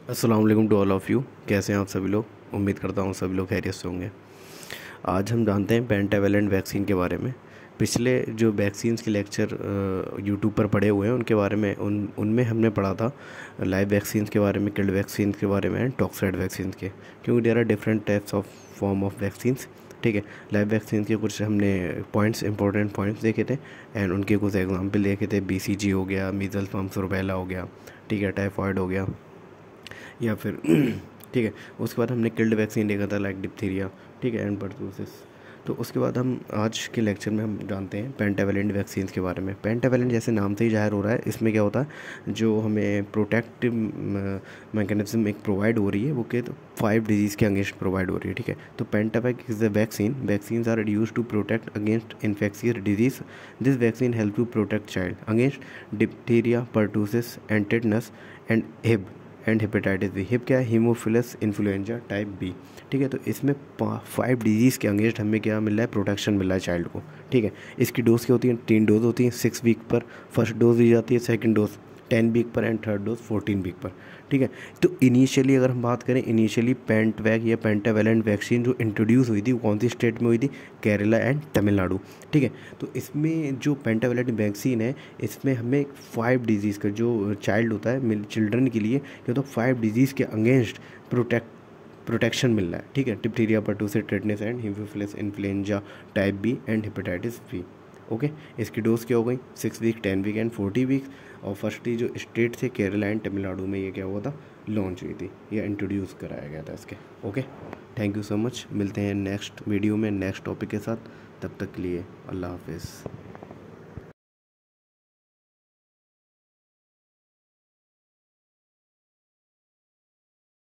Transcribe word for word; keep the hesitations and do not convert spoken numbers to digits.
अस्सलाम वालेकुम to all of you. कैसे हैं आप सभी लोग? उम्मीद करता हूँ सभी लोग खैरियत से होंगे। आज हम जानते हैं पेंटावेलेंट वैक्सीन के बारे में। पिछले जो वैक्सीन्स के लेक्चर यूट्यूब पर पड़े हुए हैं उनके बारे में उन उनमें हमने पढ़ा था लाइव वैक्सीन्स के बारे में, किल्ड वैक्सीन्स के बारे में एंड टॉक्साइड वैक्सीन्स के, क्योंकि there are different types of form of vaccines. ठीक है, लाइव वैक्सीन के कुछ हमने पॉइंट्स इंपॉर्टेंट पॉइंट्स देखे थे एंड उनके कुछ एग्जांपल देखे थे। बीसीजी हो गया, मीजल्स, मम्प्स, रूबेला हो गया, ठीक है, टाइफॉइड हो गया, या फिर ठीक है। उसके बाद हमने किल्ड वैक्सीन देखा था लाइक डिप्थीरिया, ठीक है, एंड परटूसिस। तो उसके बाद हम आज के लेक्चर में हम जानते हैं पेंटावेलेंट वैक्सीन्स के बारे में। पेंटावेलेंट जैसे नाम से ही जाहिर हो रहा है, इसमें क्या होता है, जो हमें प्रोटेक्टिव मैकेनिज्म एक प्रोवाइड हो रही है वो कि फाइव डिजीज़ के अगेंस्ट प्रोवाइड हो रही है। ठीक है, तो Pentavac is the vaccine vaccines are use to protect against infectious disease. This vaccine help to protect child against diphtheria, pertussis and tetanus and Hib and hepatitis B. Hib क्या है? Haemophilus influenza type B. ठीक है, तो इसमें five disease के against हमें क्या मिल रहा है? प्रोटेक्शन मिल रहा है चाइल्ड को। ठीक है, इसकी डोज क्या होती है? तीन डोज होती हैं सिक्स वीक पर। फर्स्ट डोज दी जाती है, सेकंड डोज टेन वीक पर and third dose fourteen week पर। ठीक है, तो इनिशियली अगर हम बात करें, इनिशियली पेंटवैक या पेंटावेलेंट वैक्सीन जो इंट्रोड्यूस हुई थी वो कौन सी स्टेट में हुई थी? केरला एंड तमिलनाडु। ठीक है, तो इसमें जो पेंटावेलेंट वैक्सीन है इसमें हमें फाइव डिजीज़ का जो चाइल्ड होता है, चिल्ड्रन के लिए ये तो फाइव डिजीज़ के अगेंस्ट प्रोटेक्ट प्रोटेक्शन मिल रहा है। ठीक है, diphtheria, pertussis, tetanus and haemophilus influenza type B and hepatitis B. Okay, इसकी डोज क्या हो गई? Six week, ten week and forty week. और फर्स्टली जो स्टेट थे केरला एंड तमिलनाडु में ये क्या हुआ था? लॉन्च हुई थी, ये इंट्रोड्यूस कराया गया था इसके। Okay, thank you so much. मिलते हैं नेक्स्ट वीडियो में नेक्स्ट टॉपिक के साथ। तब तक के लिए अल्लाह हाफिज़।